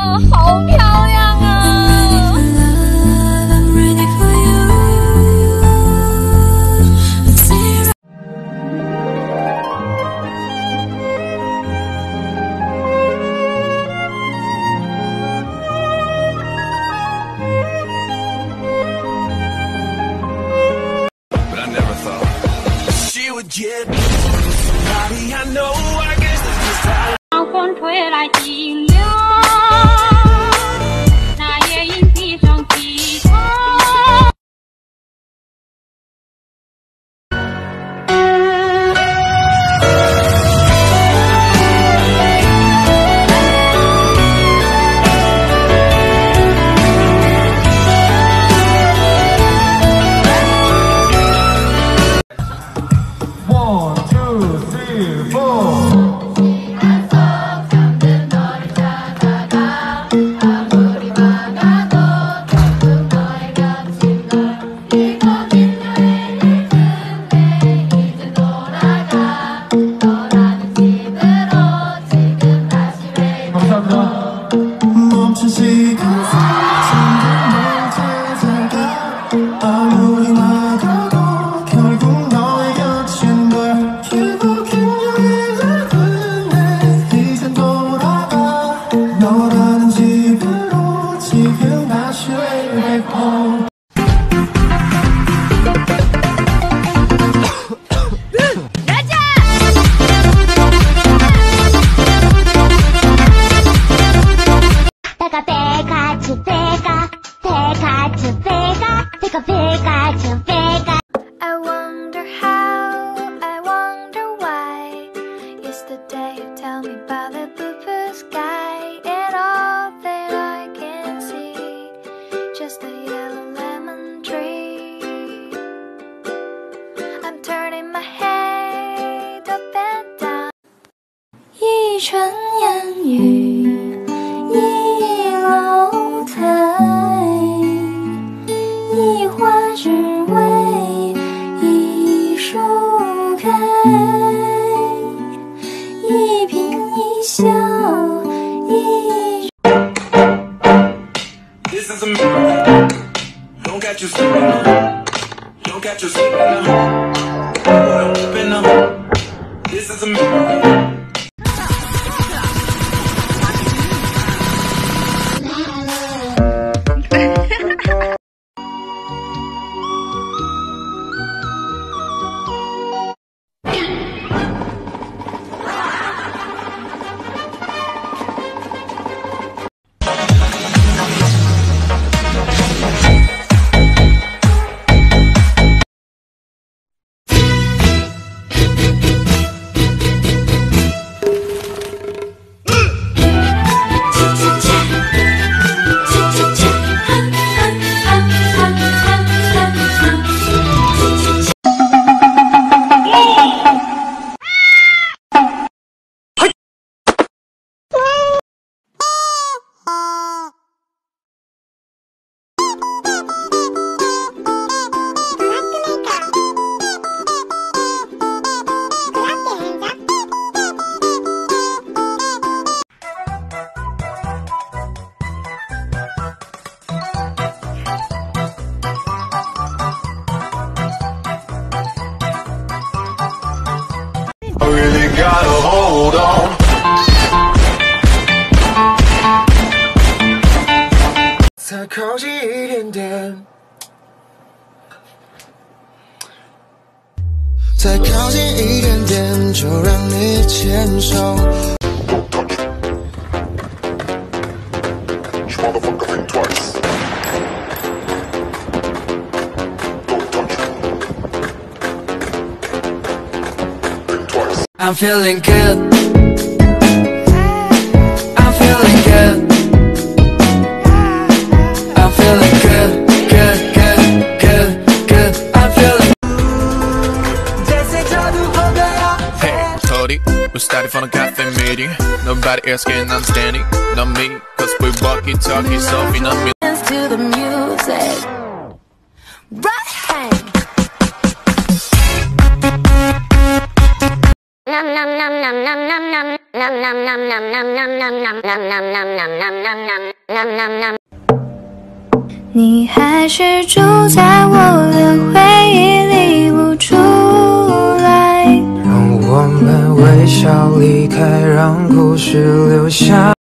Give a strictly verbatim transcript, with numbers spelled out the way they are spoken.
好漂亮啊！ 当风吹来寂寥，那夜莺闭上吉他。 One, two, three, four. 멈춘 시간 널 찾아가 아무리 막아도 결국 너의 곁인 걸 결국엔 여행을 끝내 이젠 돌아가 너라는 집으로 지금 다시 way back home. Pikachu, Pika, Pikachu, Pika, Pika, Pikachu, Pika. I wonder how, I wonder why. Yesterday you tell me about the blue, blue sky, and all that I can see, just a yellow lemon tree. I'm turning my head up and down. 一春烟雨，一楼台，一花只为一树开，一颦一笑一。 This is a mirror. Don't catch you sleeping now. Don't catch you sleeping now. Don't open up. This is a mirror. I really gotta hold on. 더靠近一点点，再靠近一点点，就让你牵手。I'm feeling good. I'm feeling good. I'm feeling good, good, good, good, good. I'm feeling. Hey, Cody, we started from a cafe meeting. Nobody else can understand it, not me, cause we walkie talkie, so we not me. Dance to the music. Right hand. 你还是住在我的回忆里不出来， 让我们微笑离开，让故事留下。